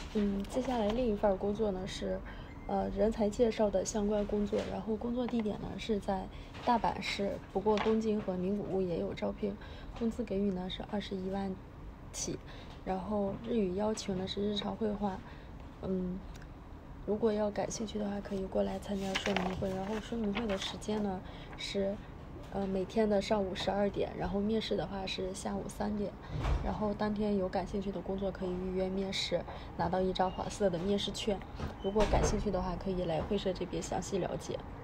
接下来另一份工作呢是，人才介绍的相关工作，然后工作地点呢是在大阪市，不过东京和名古屋也有招聘，工资给予呢是21万起，然后日语要求呢是日常绘画，如果要感兴趣的话，可以过来参加说明会，然后说明会的时间呢是。每天的上午12点，然后面试的话是下午3点，然后当天有感兴趣的工作可以预约面试，拿到一张黄色的面试券。如果感兴趣的话，可以来会社这边详细了解。